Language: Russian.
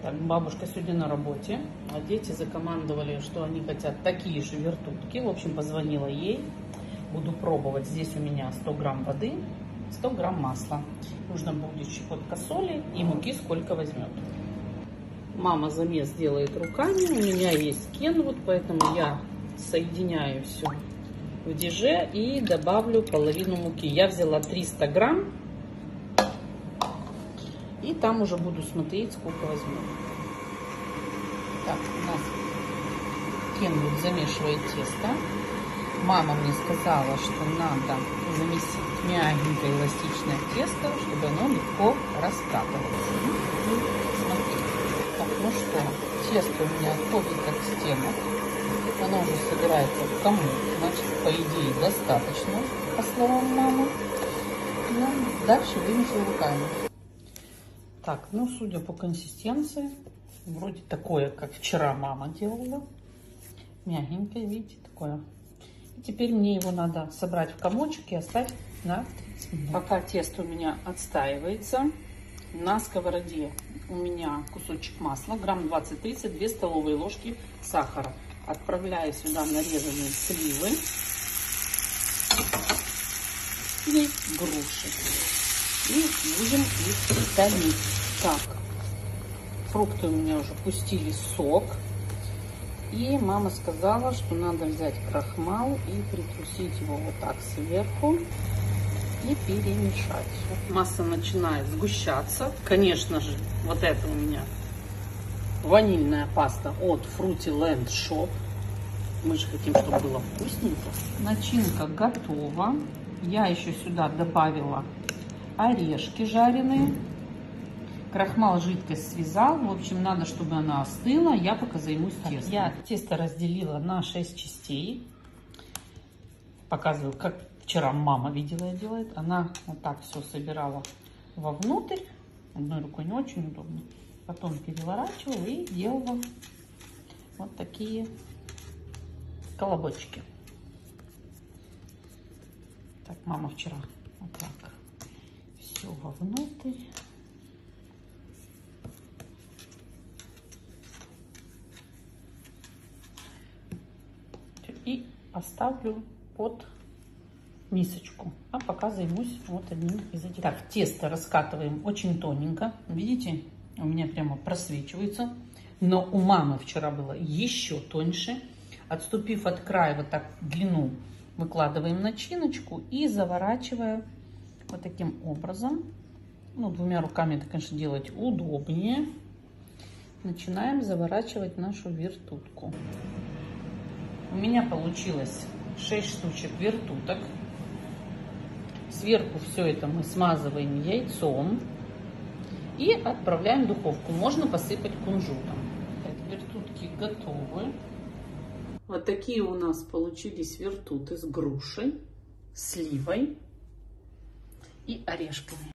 Так, бабушка сегодня на работе, а дети закомандовали, что они хотят такие же вертутки. В общем, позвонила ей. Буду пробовать. Здесь у меня 100 грамм воды, 100 грамм масла. Нужно будет щепотка соли и муки сколько возьмет. Мама замес делает руками. У меня есть Kenwood, поэтому я соединяю все в диже и добавлю половину муки. Я взяла 300 грамм. И там уже буду смотреть, сколько возьму. Так, у нас Kenwood замешивает тесто. Мама мне сказала, что надо замесить мягенькое эластичное тесто, чтобы оно легко раскатывалось. Смотрите. Так, ну что, тесто у меня отходит от стенок. Оно уже собирается в комок. Значит, по идее, достаточно, по словам мамы. Ну, дальше вымесим руками. Так, ну, судя по консистенции, вроде такое, как вчера мама делала. Мягенькое, видите, такое. И теперь мне его надо собрать в комочек и оставить на 30 минут. Пока тесто у меня отстаивается, на сковороде у меня кусочек масла, грамм 20-30, 2 столовые ложки сахара. Отправляю сюда нарезанные сливы и груши. И будем их томить. Так, фрукты у меня уже пустили сок. И мама сказала, что надо взять крахмал и притрусить его вот так сверху и перемешать. Масса начинает сгущаться. Конечно же, вот это у меня ванильная паста от Fruity Land Shop. Мы же хотим, чтобы было вкусненько. Начинка готова. Я еще сюда добавила орешки жареные. Крахмал жидкость связал. В общем, надо, чтобы она остыла. Я пока займусь тестом. Я тесто разделила на 6 частей. Показываю, как вчера мама видела и делает. Она вот так все собирала вовнутрь. Одной рукой не очень удобно. Потом переворачивала и делала вот такие колобочки. Так, мама вчера вот так все вовнутрь. И поставлю под мисочку. А пока займусь вот одним из этих. Так, тесто раскатываем очень тоненько. Видите, у меня прямо просвечивается. Но у мамы вчера было еще тоньше. Отступив от края вот так длину, выкладываем начиночку и заворачивая вот таким образом. Ну, двумя руками это, конечно, делать удобнее. Начинаем заворачивать нашу вертутку. У меня получилось 6 штучек вертуток. Сверху все это мы смазываем яйцом и отправляем в духовку. Можно посыпать кунжутом. Так, вертутки готовы. Вот такие у нас получились вертуты с грушей, сливой и орешками.